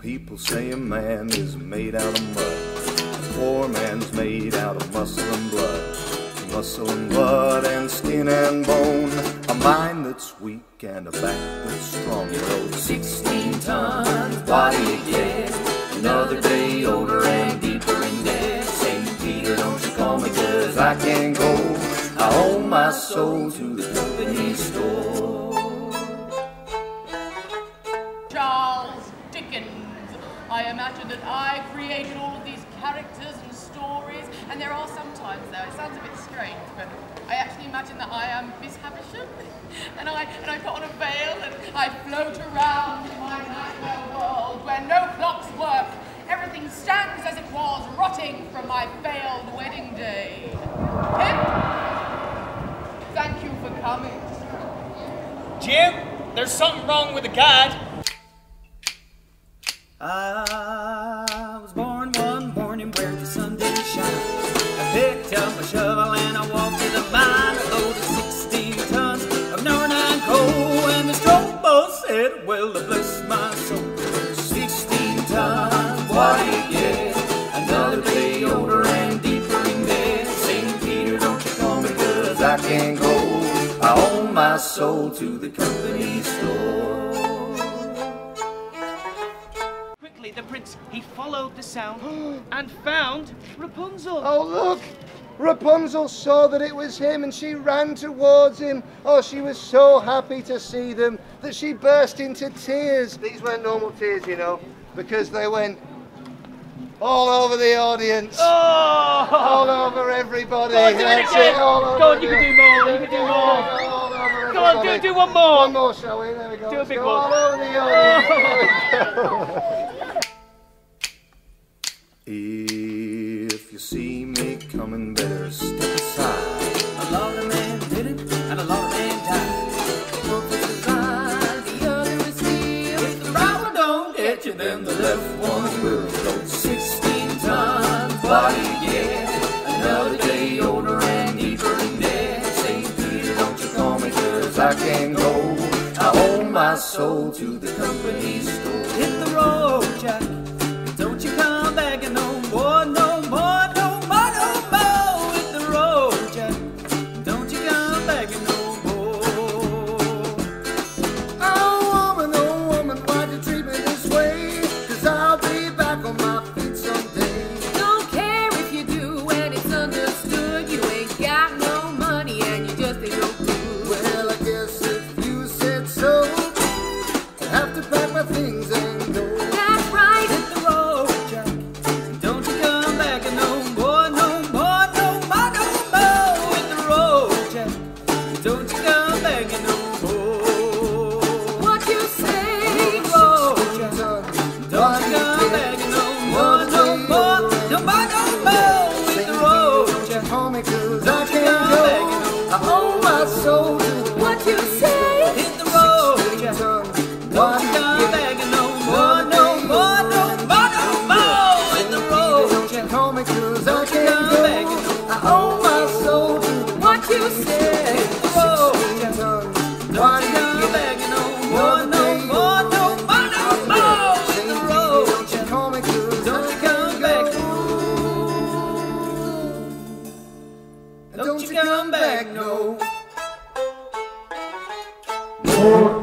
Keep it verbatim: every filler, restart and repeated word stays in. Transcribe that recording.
People say a man is made out of mud, a poor man's made out of muscle and blood. Muscle and blood and skin and bone, a mind that's weak and a back that's strong. You rode sixteen tons, what do you get? Another day older and deeper in debt. Saint Peter, don't you call me, cause I can't go. I owe my soul to the company store. Charles Dickens. I imagine that I created all of these characters and stories, and there are sometimes, though, it sounds a bit strange, but I actually imagine that I am Miss Havisham, and I and I put on a veil and I float around in my nightmare world where no clocks work. Everything stands as it was, rotting from my failed wedding day. Pip, thank you for coming. Jim, there's something wrong with the guide. I was born one morning where the sun didn't shine. I picked up a shovel and I walked to the mine. I loaded sixteen tons of number nine coal, and the stroke boss said, well, bless my soul. Sixteen tons, what do you get? Another day older and deeper in debt. Saint Peter, don't you call me, cause I can't go. I owe my soul to the company store. The prince, he followed the sound and found Rapunzel. Oh, look! Rapunzel saw that it was him and she ran towards him. Oh, she was so happy to see them that she burst into tears. These weren't normal tears, you know, because they went all over the audience. Oh! All over everybody. Go on, do it again. All over Go on, you can do more, you can do more. All over everybody. Go on, do, do one more. One more, shall we? There we go. Do Let's a big go one. all over the audience. If you see me coming, better step aside. A lot of men did it, and a lot of men died. One is right, the other is here. If the right one don't get you, then the left one will. Load sixteen tons, what do you get? Another day older and deeper in debt. Saint Peter, don't you call me, cause I can't go. I owe my soul to the company store. Hit the road, Jack. Don't you come back no more, no more, no more, no more. Hit the road, Jack. Don't you come back no more. Oh woman, oh woman, why'd you treat me this way? Cause I'll be back on my feet someday. Don't care if you do when it's understood. You ain't got no money and you just ain't no good. Well, I guess if you said so, I have to pack my things and go. That's right. Hit the road, Jack. Don't you come back no more, no more, no more, no more. Hit the road, Jack. Don't you come back no more. What you say? Hit the road, Jack. Don't you come back no more, no more, no more, no more. Hit the road, Jack. Call me cause I Don't you can't come go. back no I owe my soul to What you say? Hit the road, Jack. Don't you come back no more, no more, no more, no more. Hit the road, Jack. Call me cause I Don't you can't come back go. no I owe my soul to What you say? Hit the road, Jack. Don't you come back no more, no more, no more, no more. Hit the road, Jack. Call me cause Don't you come back, Don't you come back no More